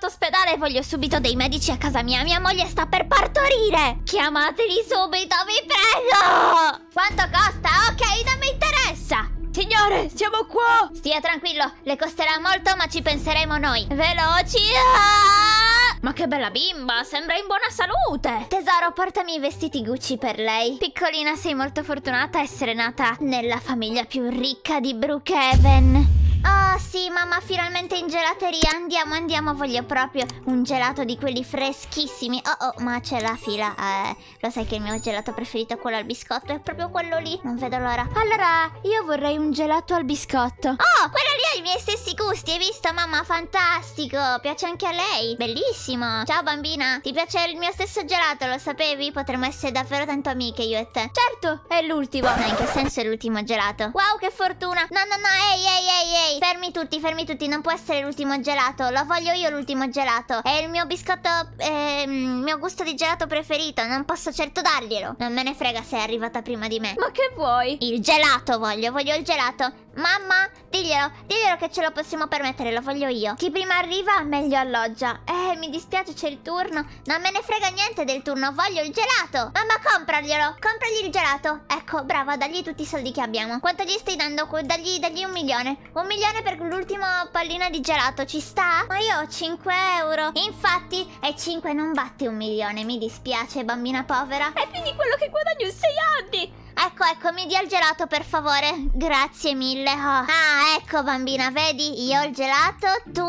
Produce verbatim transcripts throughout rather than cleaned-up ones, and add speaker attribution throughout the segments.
Speaker 1: brutto ospedale e voglio subito dei medici a casa mia. Mia moglie sta per partorire. Chiamateli subito, vi prego. Quanto costa? Ok, non mi interessa. Signore, siamo qua. Stia tranquillo, le costerà molto ma ci penseremo noi. Veloci. Ah! Ma che bella bimba, sembra in buona salute. Tesoro, portami i vestiti Gucci per lei. Piccolina, sei molto fortunata a essere nata nella famiglia più ricca di Brookhaven. Oh sì, mamma, finalmente in gelateria. Andiamo, andiamo, voglio proprio un gelato di quelli freschissimi. Oh oh, ma c'è la fila. eh, Lo sai che il mio gelato preferito è quello al biscotto. È proprio quello lì, non vedo l'ora. Allora, io vorrei un gelato al biscotto. Oh, quello lì ha i miei stessi gusti, hai visto, mamma? Fantastico, piace anche a lei. Bellissimo. Ciao bambina, ti piace il mio stesso gelato, lo sapevi? Potremmo essere davvero tanto amiche io e te. Certo, è l'ultimo. No, in che senso è l'ultimo gelato? Wow, che fortuna. No, no, no, ehi, ehi, ehi, ehi. Fermi tutti, fermi tutti, non può essere l'ultimo gelato. Lo voglio io l'ultimo gelato. È il mio biscotto, eh, il mio gusto di gelato preferito. Non posso certo darglielo. Non me ne frega se è arrivata prima di me.
Speaker 2: Ma che vuoi?
Speaker 1: Il gelato voglio, voglio il gelato. Mamma, diglielo, diglielo che ce lo possiamo permettere, lo voglio io. Chi prima arriva meglio alloggia. Eh, mi dispiace, c'è il turno. Non me ne frega niente del turno, voglio il gelato. Mamma, compraglielo, compragli il gelato. Ecco, brava, dagli tutti i soldi che abbiamo. Quanto gli stai dando? Dagli, dagli un milione. Un milione per l'ultima pallina di gelato, ci sta? Ma io ho cinque euro. Infatti, e cinque non batti un milione, mi dispiace, bambina povera.
Speaker 2: È più di quello che guadagno in sei anni.
Speaker 1: Ecco, ecco, mi dia il gelato per favore. Grazie mille. Oh. Ah, ecco bambina, vedi? Io ho il gelato, tu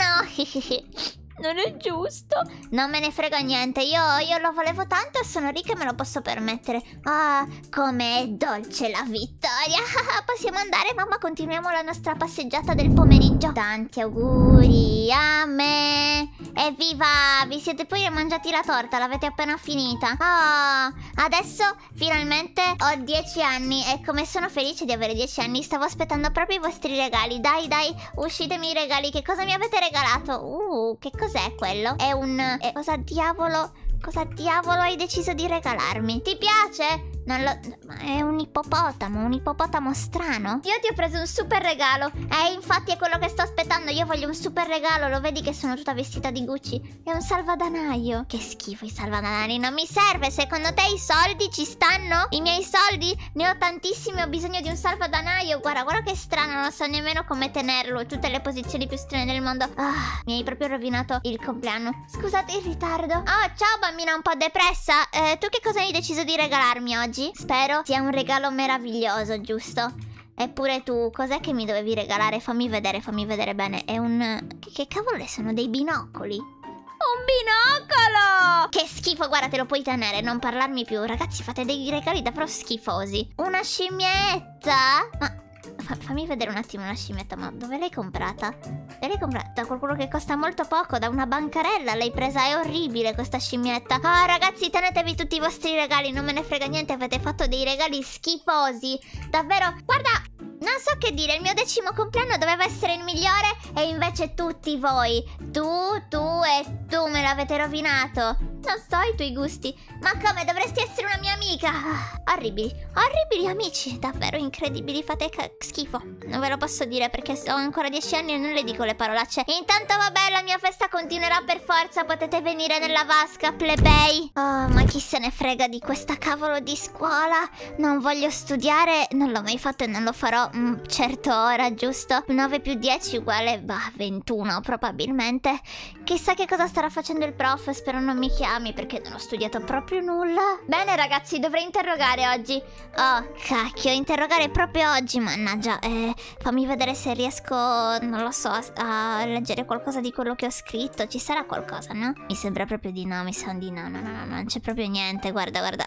Speaker 1: no.
Speaker 2: Non è giusto.
Speaker 1: Non me ne frega niente. Io, io lo volevo tanto e sono ricca e me lo posso permettere. Ah, com'è dolce la vittoria. Possiamo andare, mamma? Continuiamo la nostra passeggiata del pomeriggio. Tanti auguri a me. Evviva! Vi siete poi mangiati la torta, l'avete appena finita. Oh, adesso finalmente ho dieci anni e come sono felice di avere dieci anni. Stavo aspettando proprio i vostri regali. Dai, dai, uscitemi i regali. Che cosa mi avete regalato? Uh, che cos'è quello? È un... Eh, cosa diavolo... Cosa diavolo hai deciso di regalarmi? Ti piace? Non lo... È un ippopotamo, un ippopotamo strano. Io ti ho preso un super regalo. Eh, infatti è quello che sto aspettando. Io voglio un super regalo. Lo vedi che sono tutta vestita di Gucci? È un salvadanaio. Che schifo i salvadanai. Non mi serve. Secondo te i soldi ci stanno? I miei soldi? Ne ho tantissimi. Ho bisogno di un salvadanaio. Guarda, guarda che strano. Non so nemmeno come tenerlo. Tutte le posizioni più strane del mondo. Ah, mi hai proprio rovinato il compleanno. Scusate il ritardo. Oh, ciao bambina un po' depressa. eh, Tu che cosa hai deciso di regalarmi oggi? Spero sia un regalo meraviglioso, giusto? Eppure tu, cos'è che mi dovevi regalare? Fammi vedere, fammi vedere bene. È un... Che, che cavolo è? Sono dei binocoli.
Speaker 2: Un binocolo!
Speaker 1: Che schifo, guarda, te lo puoi tenere, non parlarmi più. Ragazzi, fate dei regali davvero schifosi. Una scimmietta? Ma... Fa, fammi vedere un attimo una scimmietta. Ma dove l'hai comprata? L'hai comprata da qualcuno che costa molto poco, da una bancarella l'hai presa. È orribile questa scimmietta. Ah, oh, ragazzi, tenetevi tutti i vostri regali. Non me ne frega niente, avete fatto dei regali schifosi. Davvero, guarda, non so che dire. Il mio decimo compleanno doveva essere il migliore e invece tutti voi, tu, tu e tu me l'avete rovinato. Non so i tuoi gusti. Ma come, dovresti essere una mia amica. ah, Orribili, orribili amici. Davvero incredibili, fate schifo. Non ve lo posso dire perché ho ancora dieci anni e non le dico le parolacce. Intanto vabbè, la mia festa continuerà per forza. Potete venire nella vasca, plebei. Oh, ma chi se ne frega di questa cavolo di scuola. Non voglio studiare. Non l'ho mai fatto e non lo farò. mm, Certo ora, giusto? Nove più dieci uguale, bah, ventuno probabilmente. Chissà che cosa starà facendo il prof. Spero non mi chiami perché non ho studiato proprio nulla. Bene ragazzi, dovrei interrogare oggi. Oh cacchio, interrogare proprio oggi. Mannaggia, eh, fammi vedere se riesco, non lo so, a, a leggere qualcosa di quello che ho scritto. Ci sarà qualcosa, no? Mi sembra proprio di no, mi sa di no. No, no, no, non c'è proprio niente, guarda, guarda.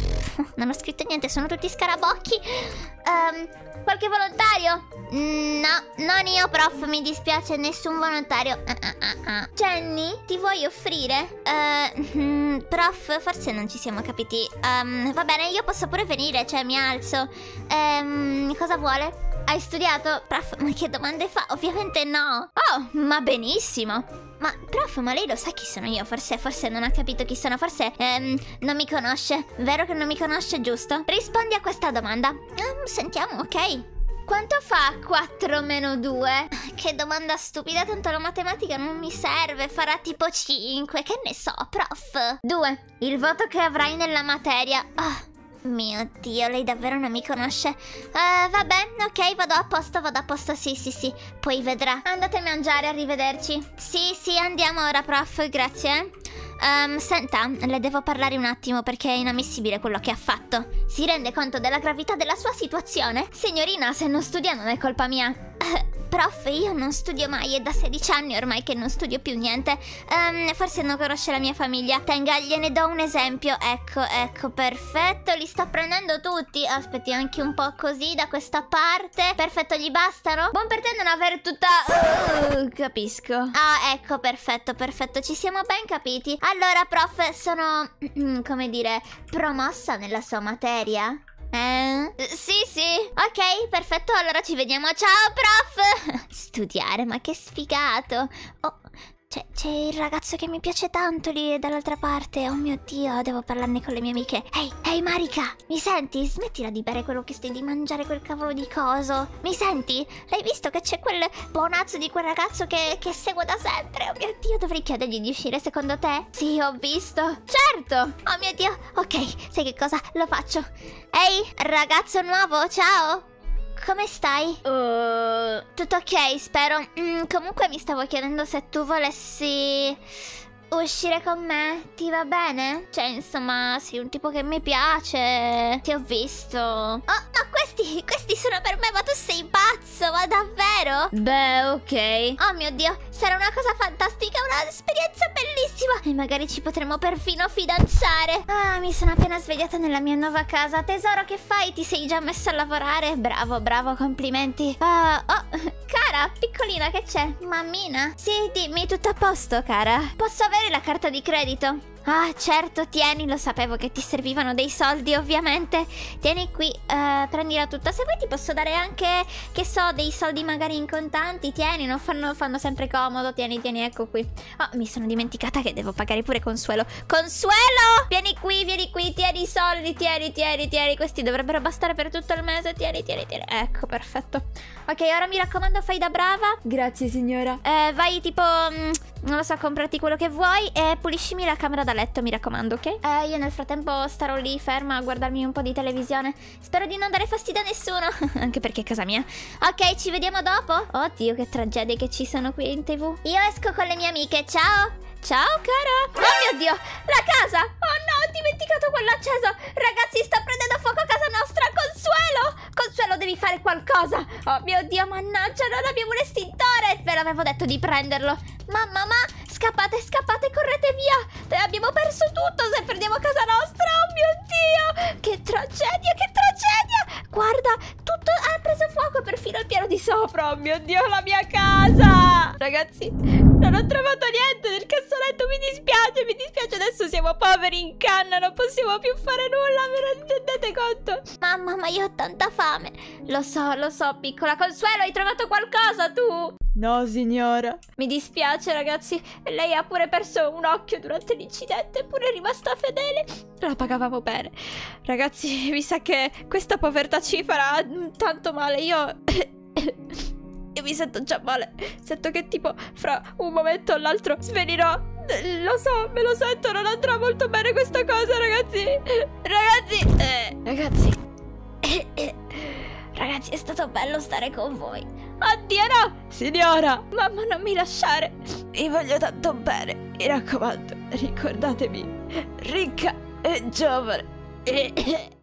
Speaker 1: Non ho scritto niente, sono tutti scarabocchi. um, Qualche volontario? No, non io prof, mi dispiace, nessun volontario. uh, uh, uh, uh. Jenny, ti vuoi offrire? Uh, mm, prof, forse non ci siamo capiti. um, Va bene, io posso pure venire, cioè mi alzo. um, Cosa vuole? Hai studiato? Prof, ma che domande fa? Ovviamente no. Oh, ma benissimo. Ma prof, ma lei lo sa chi sono io? Forse, forse non ha capito chi sono. Forse ehm, non mi conosce. Vero che non mi conosce, giusto? Rispondi a questa domanda. um, Sentiamo, ok. Quanto fa quattro meno due? Che domanda stupida, tanto la matematica non mi serve, farà tipo cinque, che ne so, prof. due. Il voto che avrai nella materia. Oh, mio Dio, lei davvero non mi conosce. uh, Vabbè, ok, vado a posto, vado a posto, sì, sì, sì. Poi vedrà. Andate a mangiare, arrivederci. Sì, sì, andiamo ora, prof, grazie, eh. Um, senta, le devo parlare un attimo perché è inammissibile quello che ha fatto. Si rende conto della gravità della sua situazione? Signorina, se non studia non è colpa mia. Uh, prof, io non studio mai, è da sedici anni ormai che non studio più niente. um, Forse non conosce la mia famiglia. Tenga, gliene do un esempio. Ecco, ecco, perfetto, li sto prendendo tutti. Aspetti anche un po' così da questa parte. Perfetto, gli bastano? Buon per te non aver tutta... Uh, capisco. Ah, ecco, perfetto, perfetto, ci siamo ben capiti. Allora, prof, sono, come dire, promossa nella sua materia? Eh? Sì, sì. Ok, perfetto, allora ci vediamo. Ciao, prof. Studiare, ma che sfigato. Oh, c'è, c'è il ragazzo che mi piace tanto lì dall'altra parte. Oh mio Dio, devo parlarne con le mie amiche. Ehi, ehi Marika, mi senti? Smettila di bere quello che stai di mangiare, quel cavolo di coso. Mi senti? L'hai visto che c'è quel buonazzo di quel ragazzo che, che seguo da sempre? Oh mio Dio, dovrei chiedergli di uscire secondo te? Sì, ho visto. Certo. Oh mio Dio. Ok, sai che cosa? Lo faccio. Ehi, ragazzo nuovo, ciao. Come stai? Uh, tutto ok, spero. Mm, comunque mi stavo chiedendo se tu volessi uscire con me. Ti va bene? Cioè, insomma, sei un tipo che mi piace. Ti ho visto. Oh, ma questi, questi sono per me, ma tu sei pazzo, ma davvero? Beh, ok. Oh mio Dio, sarà una cosa fantastica, un'esperienza bellissima. E magari ci potremo perfino fidanzare. Ah, mi sono appena svegliata nella mia nuova casa. Tesoro, che fai? Ti sei già messa a lavorare? Bravo, bravo, complimenti. Ah, oh, cara, piccolina, che c'è? Mammina? Sì, dimmi, tutto a posto, cara? Posso avere la carta di credito? Ah, certo, tieni, lo sapevo che ti servivano dei soldi, ovviamente. Tieni qui, uh, prendila tutta. Se vuoi ti posso dare anche, che so, dei soldi magari in contanti. Tieni, non fanno, fanno sempre comodo. Tieni, tieni, ecco qui. Oh, mi sono dimenticata che devo pagare pure Consuelo. Consuelo! Vieni qui, vieni qui, tieni i soldi, tieni, tieni, tieni. Questi dovrebbero bastare per tutto il mese. Tieni, tieni, tieni. Ecco, perfetto. Ok, ora mi raccomando, fai da brava. Grazie, signora. Eh, vai tipo, mh, non lo so, comprati quello che vuoi e puliscimi la camera da letto, mi raccomando, ok? Eh, io nel frattempo starò lì ferma a guardarmi un po' di televisione. Spero di non dare fastidio a nessuno, anche perché è casa mia. Ok, ci vediamo dopo. Oddio, che tragedie che ci sono qui in tv. Io esco con le mie amiche, ciao. Ciao, cara. Oh mio Dio, la casa. Oh no, ho dimenticato quello acceso. Ragazzi, sta prendendo a fuoco casa nostra. Consuelo, Consuelo, devi fare qualcosa. Oh mio Dio, mannaggia, non abbiamo un estintore. Ve l'avevo detto di prenderlo. Mamma, ma scappate, scappate, correte via. Abbiamo perso tutto se perdiamo casa nostra. Oh mio Dio, che tragedia, che tragedia. Guarda, tutto ha preso fuoco, perfino il piano di sopra. Oh mio Dio, la mia casa. Ragazzi, non ho trovato niente nel cassoletto, mi dispiace, mi dispiace. Adesso siamo poveri in canna, non possiamo più fare nulla, ve ne rendete conto? Mamma, ma io ho tanta fame. Lo so, lo so, piccola. Consuelo, hai trovato qualcosa tu?
Speaker 2: No, signora.
Speaker 1: Mi dispiace, ragazzi. Lei ha pure perso un occhio durante l'incidente, eppure è rimasta fedele.
Speaker 2: La pagavamo bene. Ragazzi, mi sa che questa povertà ci farà tanto male. Io... Io mi sento già male. Sento che tipo fra un momento o l'altro svenirò. Lo so, me lo sento, non andrà molto bene questa cosa, ragazzi. Ragazzi eh, Ragazzi eh, eh. Ragazzi, è stato bello stare con voi. Oddio no, signora. Mamma, non mi lasciare. Vi voglio tanto bene. Mi raccomando, ricordatevi, ricca e giovane.